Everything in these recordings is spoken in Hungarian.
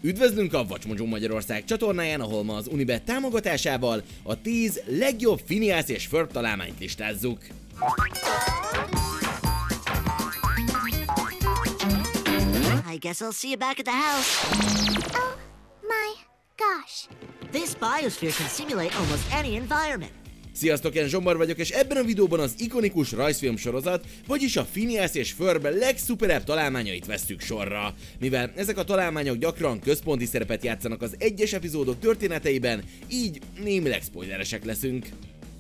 Üdvözlünk a Watch Magyarország csatornáján, ahol ma az Unibet támogatásával a 10 legjobb Phineas és Ferb találmányt listázzuk. I guess I'll see you back at the house. Oh my gosh. This biosphere can simulate almost any environment. Sziasztok, én Zsombor vagyok, és ebben a videóban az ikonikus rajzfilm sorozat, vagyis a Phineas és Ferb legszuperebb találmányait vesszük sorra. Mivel ezek a találmányok gyakran központi szerepet játszanak az egyes epizódok történeteiben, így némileg spoileresek leszünk.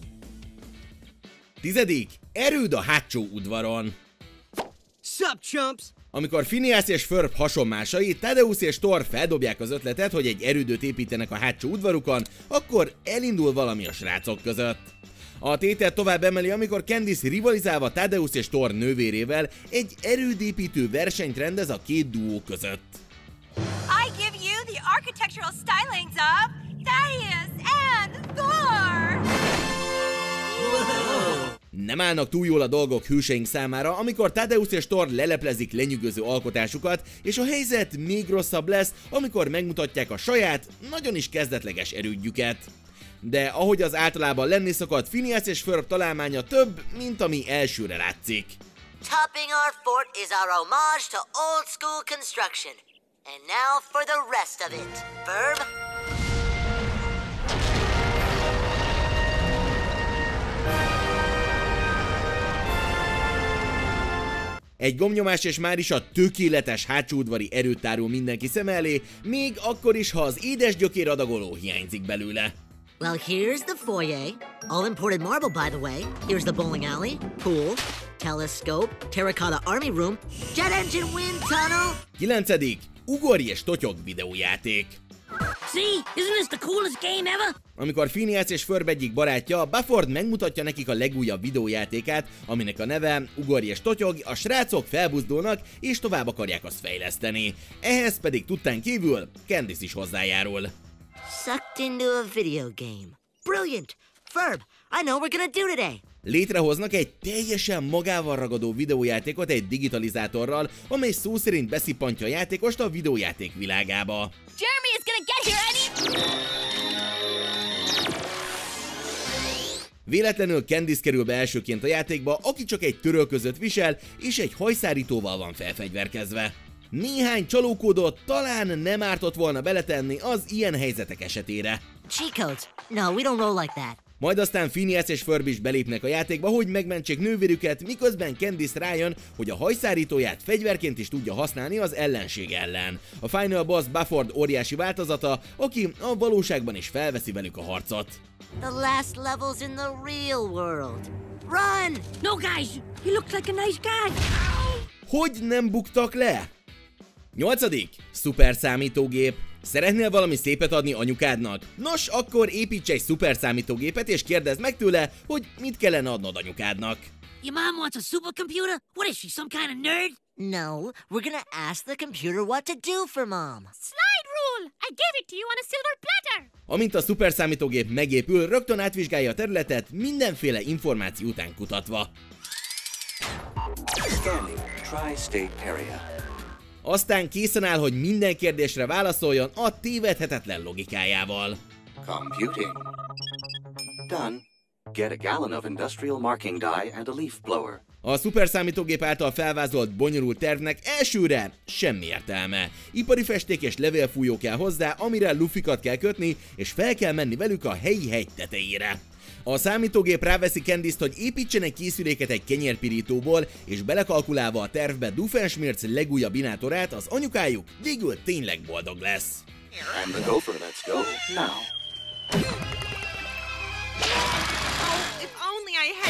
10. Erőd a hátsó udvaron. Sup, chumps? Amikor Phineas és Ferb hasonmásai, Thaddeus és Thor feldobják az ötletet, hogy egy erődöt építenek a hátsó udvarukon, akkor elindul valami a srácok között. A tételt tovább emeli, amikor Candice rivalizálva Thaddeus és Thor nővérével egy erődépítő versenyt rendez a két duó között. I give you the architectural stylings of Thaddeus and Thor! Nem állnak túl jól a dolgok hőseink számára, amikor Thaddeus és Thor leleplezik lenyűgöző alkotásukat, és a helyzet még rosszabb lesz, amikor megmutatják a saját, nagyon is kezdetleges erődjüket. De ahogy az általában lenni szokott, Phineas és Ferb találmánya több, mint ami elsőre látszik. Topping our fort is our homage to old school construction. And now for the rest of it. Ferb? Egy gombnyomás és már is a tökéletes hátsóudvari erőt tárul mindenki szem elé, még akkor is, ha az édes gyökér adagoló hiányzik belőle. Well, here's the foyer. All imported marble, by the way. Here's the bowling alley, pool, telescope, terracotta army room, jet engine wind tunnel. 9. Ugorj és totyog videójáték. See? Isn't this the coolest game ever? Amikor Phineas és Ferb egyik barátja, Buford megmutatja nekik a legújabb videójátékát, aminek a neve Ugorj és totyog, a srácok felbuzdulnak és tovább akarják azt fejleszteni. Ehhez pedig tudtán kívül Candice is hozzájárul. Sucked into a video game. Brilliant! Ferb, I know we're gonna do today. Létrehoznak egy teljesen magával ragadó videójátékot egy digitalizátorral, amely szó szerint beszippantja a játékost a videójáték világába. Jeremy is gonna get here any... Véletlenül Candice kerül be elsőként a játékba, aki csak egy törölközöt visel, és egy hajszárítóval van felfegyverkezve. Néhány csalókódot talán nem ártott volna beletenni az ilyen helyzetek esetére. Cheat codes. No, we don't roll like that. Majd aztán Phineas és Ferb is belépnek a játékba, hogy megmentsék nővérüket, miközben Candice rájön, hogy a hajszárítóját fegyverként is tudja használni az ellenség ellen. A Final Boss Buford óriási változata, aki a valóságban is felveszi velük a harcot. The last level's in the real world. Run! No, guys! He looks like a nice guy! Hogy nem buktak le? 8. Szuper számítógép. Szeretnél valami szépet adni anyukádnak? Nos, akkor építs egy szuper számítógépet és kérdezd meg tőle, hogy mit kellene adnod anyukádnak. Your mom wants a supercomputer? What is she, some kind of nerd? No, we're gonna ask the computer what to do for mom. Slide rule! I gave it to you on a silver platter! Amint a szuper számítógép megépül, rögtön átvizsgálja a területet, mindenféle információ után kutatva. Scanning tri-state area. Aztán készen áll, hogy minden kérdésre válaszoljon a tévedhetetlen logikájával. Computing. Done. Get a gallon of industrial marking dye and a leaf blower. A szuperszámítógép által felvázolt bonyolult tervnek elsőre semmi értelme. Ipari festék és levélfújó kell hozzá, amire lufikat kell kötni, és fel kell menni velük a helyi hegy tetejére. A számítógép ráveszi Candice-t, hogy építsen egy készüléket egy kenyérpirítóból, és belekalkulálva a tervbe Doofenshmirtz legújabb inátorát, az anyukájuk végül tényleg boldog lesz. And the gopher, let's go. Now. Oh, if only I had...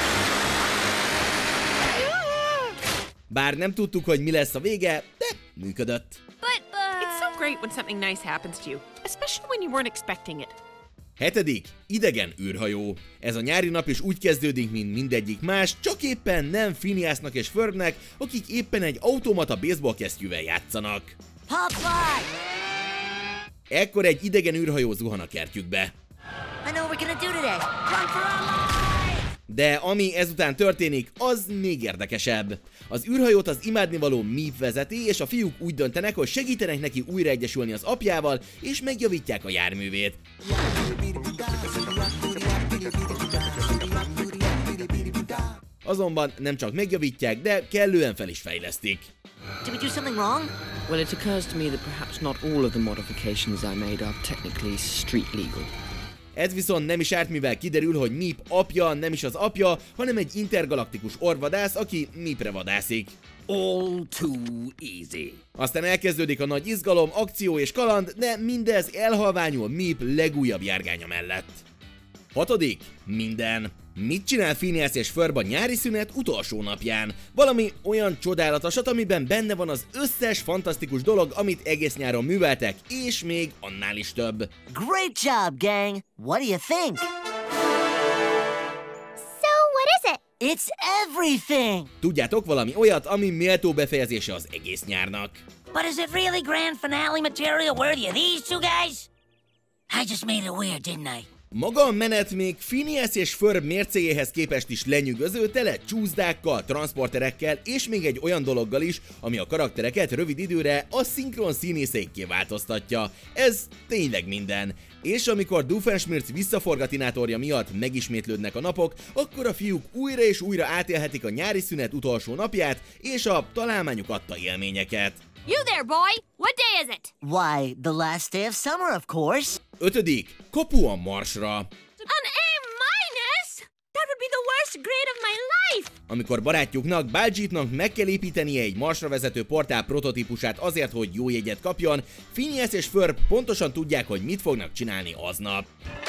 Bár nem tudtuk, hogy mi lesz a vége, de működött. It's so great when something nice happens to you, especially when you weren't expecting it. 7. Idegen űrhajó. Ez a nyári nap is úgy kezdődik, mint mindegyik más, csak éppen nem Phineasnak és Ferbnek, akik éppen egy automata baseball kesztyűvel játszanak. Popeye! Ekkor egy idegen űrhajó zuhan a kertjükbe. I know what we're gonna do today. Run for our lives! De ami ezután történik, az még érdekesebb. Az űrhajót az imádnivaló Meep vezeti, és a fiúk úgy döntenek, hogy segítenek neki újraegyesülni az apjával, és megjavítják a járművét. Azonban nem csak megjavítják, de kellően fel is fejlesztik. Did we do something wrong? Well, it occurs to me that perhaps not all of the modifications I made are technically street legal. Ez viszont nem is árt, mivel kiderül, hogy Meep apja nem is az apja, hanem egy intergalaktikus orvvadász, aki Meepre vadászik. All too easy. Aztán elkezdődik a nagy izgalom, akció és kaland, de mindez elhalványul Meep legújabb járgánya mellett. 6. Minden. Mit csinál Phineas és Ferb a nyári szünet utolsó napján? Valami olyan csodálatosat, amiben benne van az összes fantasztikus dolog, amit egész nyáron műveltek, és még annál is több. Great job, gang! What do you think? So, what is it? It's everything! Tudjátok, valami olyat, ami méltó befejezése az egész nyárnak. But is it really grand finale material worthy of these two guys? I just made it weird, didn't I? Maga a menet még Phineas és Ferb mércéjéhez képest is lenyűgöző, tele csúszdákkal, transporterekkel és még egy olyan dologgal is, ami a karaktereket rövid időre a szinkron színészékké változtatja. Ez tényleg minden. És amikor Doofenshmirtz visszaforgatinátorja miatt megismétlődnek a napok, akkor a fiúk újra és újra átélhetik a nyári szünet utolsó napját és a találmányuk adta élményeket. You there, boy! What day is it? Why, the last day of summer, of course. 5. Kapu a Marsra. An A-? That would be the worst grade of my life! Amikor barátjuknak, Baljeetnak meg kell építenie egy Marsra vezető portál prototípusát azért, hogy jó jegyet kapjon, Phineas és Ferb pontosan tudják, hogy mit fognak csinálni aznap.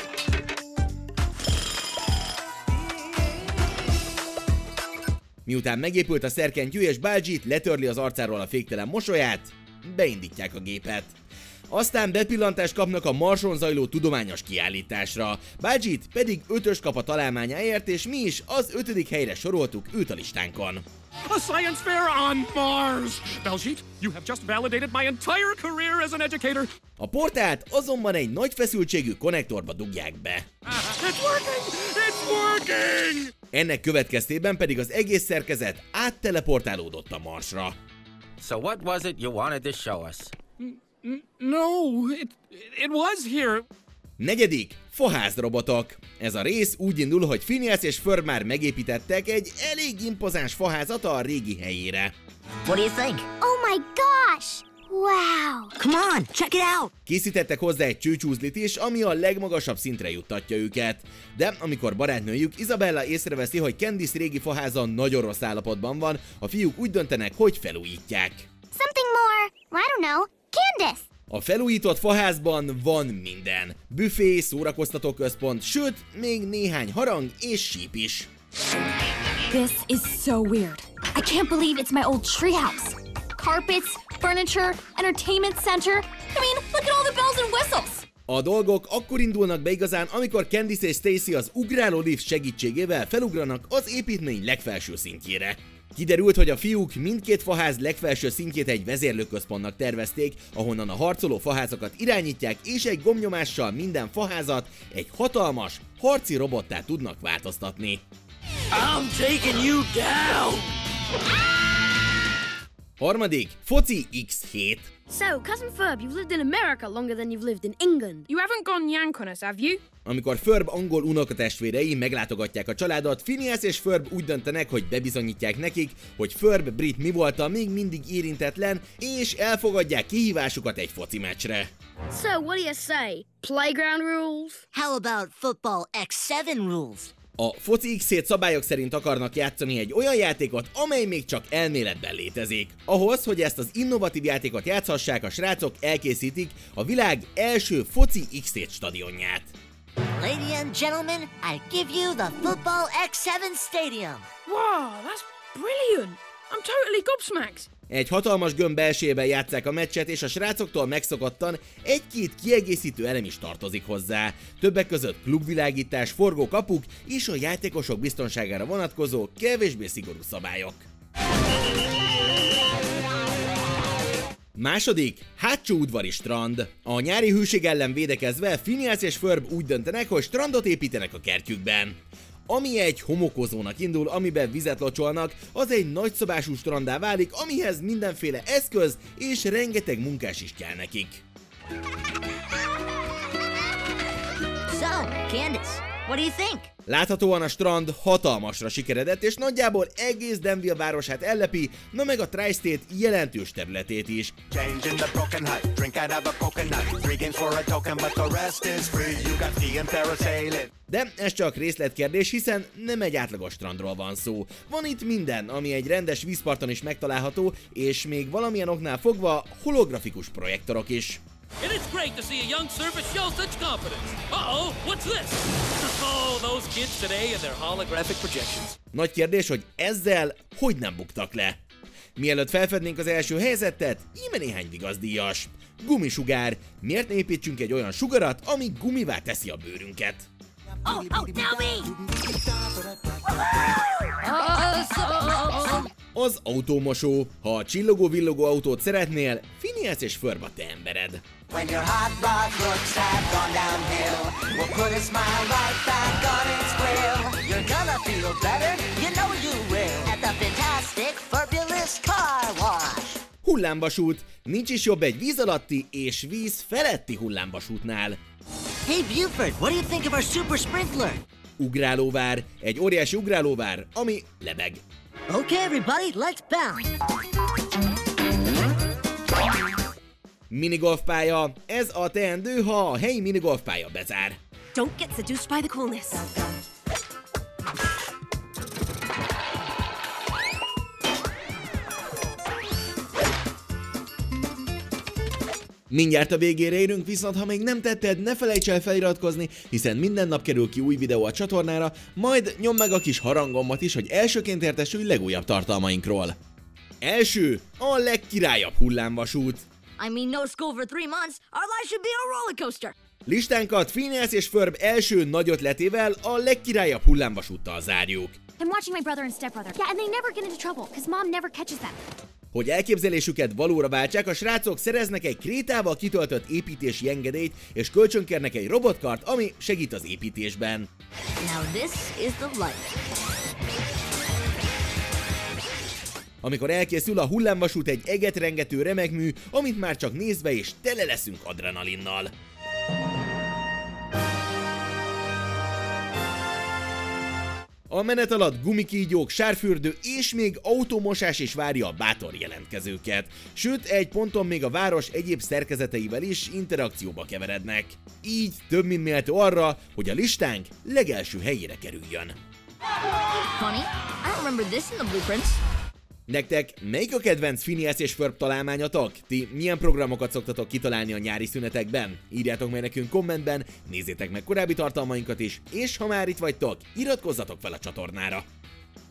Miután megépült a szerkentyű és Baljeet letörli az arcáról a féktelen mosolyát, beindítják a gépet. Aztán bepillantást kapnak a Marson zajló tudományos kiállításra. Baljeet pedig 5-ös kap a találmányáért, és mi is az 5. helyre soroltuk őt a listánkon. A science fair on Mars! Baljeet, you have just validated my entire career as an educator. A portált azonban egy nagy feszültségű konnektorba dugják be. It's working! It's working! Ennek következtében pedig az egész szerkezet átteleportálódott a Marsra. So what was it you wanted to show us? No, it was here. 4. Faházdrobotok. Ez a rész úgy indul, hogy Phineas és Ferb már megépítettek egy elég impozáns faházat a régi helyére. What do you think? Oh my gosh! Wow! Come on, check it out! Készítettek hozzá egy csőcsúzlit is, ami a legmagasabb szintre juttatja őket. De amikor barátnőjük Isabella észreveszi, hogy Candice régi faháza nagyon rossz állapotban van, a fiúk úgy döntenek, hogy felújítják. Something more, I don't know, Candace! A felújított faházban van minden. Büfé, szórakoztatóközpont, sőt, még néhány harang és síp is. This is so weird. I can't believe it's my old treehouse. Carpets, furniture, entertainment center. I mean, look at all the bells and whistles. A dolgok akkor indulnak be igazán, amikor Candice és Stacy az ugráló lift segítségével felugranak az építmény legfelső szintjére. Kiderült, hogy a fiúk mindkét faház legfelső szintjét egy vezérlőközpontnak tervezték, ahonnan a harcoló faházakat irányítják, és egy gombnyomással minden faházat egy hatalmas, harci robottá tudnak változtatni. I'm taking you down! 3. Foci X7. So, Cousin Ferb, you've lived in America longer than you've lived in England. You haven't gone yank on us, have you? Amikor Ferb angol unokatestvérei meglátogatják a családot, Phineas és Ferb úgy döntenek, hogy bebizonyítják nekik, hogy Ferb brit mi volta még mindig érintetlen, és elfogadják kihívásukat egy foci meccsre. So, what do you say? Playground rules? How about football X7 rules? A Foci X7 szabályok szerint akarnak játszani egy olyan játékot, amely még csak elméletben létezik. Ahhoz, hogy ezt az innovatív játékot játszhassák, a srácok elkészítik a világ első Foci X7 stadionját. Ladies and gentlemen, I give you the football X7 stadium. Wow, that's brilliant. I'm totally gobsmacked. Egy hatalmas gömb belsejében játsszák a meccset, és a srácoktól megszokottan egy-két kiegészítő elem is tartozik hozzá. Többek között klubvilágítás, forgó kapuk és a játékosok biztonságára vonatkozó kevésbé szigorú szabályok. 2. Hátsó udvari strand. A nyári hűség ellen védekezve Phineas és Ferb úgy döntenek, hogy strandot építenek a kertjükben. Ami egy homokozónak indul, amiben vizet locsolnak, az egy nagyszabású stranddá válik, amihez mindenféle eszköz és rengeteg munkás is kell nekik. So, Candace, what do you think? Láthatóan a strand hatalmasra sikeredett, és nagyjából egész Danville városát ellepi, na meg a Tri-State jelentős területét is. De ez csak részletkérdés, hiszen nem egy átlagos strandról van szó. Van itt minden, ami egy rendes vízparton is megtalálható, és még valamilyen oknál fogva holografikus projektorok is. And it's great to see a young surfer show such confidence. Uh-oh, what's this? Oh, those kids today and their holographic projections. Nagy kérdés, hogy ezzel hogy nem buktak le. Mielőtt felfednénk az első helyzetet, íme néhány vigaszdíjas. Gumisugár. Miért ne építsünk egy olyan sugarat, ami gumivá teszi a bőrünket? Oh, now me! Az autómosó. Ha a csillogó-villogó autót szeretnél, Phineas és Ferb a te embered. When your hot rod looks have gone downhill, we'll put a smile right back on its grill. You're gonna feel better, you know you will, at the fantastic Fabulous Car Wash. Hullámvasút. Nincs is jobb egy víz alatti és víz feletti hullámvasútnál. Hey Buford, what do you think of our super sprinkler? Ugrálóvár. Egy óriási ugrálóvár, ami lebeg. Okay, everybody, let's bounce. Minigolfpálya. Ez a teendő, ha a helyi minigolfpálya bezár. Don't get seduced by the coolness. Mindjárt a végére érünk, viszont ha még nem tetted, ne felejts el feliratkozni, hiszen minden nap kerül ki új videó a csatornára, majd nyomd meg a kis harangommat is, hogy elsőként értesülj legújabb tartalmainkról. Első, a legkirályabb hullámvasút. I mean, no school for 3 months. Our life should be a roller coaster. Listánkat Phineas és Ferb első nagy ötletével, a legkirályabb hullámvasúttal zárjuk. I'm watching my brother and stepbrother. Yeah, and they never get into trouble, because mom never catches them. Hogy elképzelésüket valóra váltsák, a srácok szereznek egy krétával kitöltött építési engedélyt, és kölcsönkérnek egy robotkart, ami segít az építésben. Now this is the life. Amikor elkészül, a hullámvasút egy egetrengető remegmű, amit már csak nézve és tele leszünk adrenalinnal. A menet alatt gumikígyók, sárfürdő és még autómosás is várja a bátor jelentkezőket. Sőt, egy ponton még a város egyéb szerkezeteivel is interakcióba keverednek. Így több mint méltó arra, hogy a listánk legelső helyére kerüljön. Funny, I don't remember this in the blueprints. Nektek melyik a kedvenc Phineas és Ferb találmányatok? Ti milyen programokat szoktatok kitalálni a nyári szünetekben? Írjátok meg nekünk kommentben, nézzétek meg korábbi tartalmainkat is, és ha már itt vagytok, iratkozzatok fel a csatornára!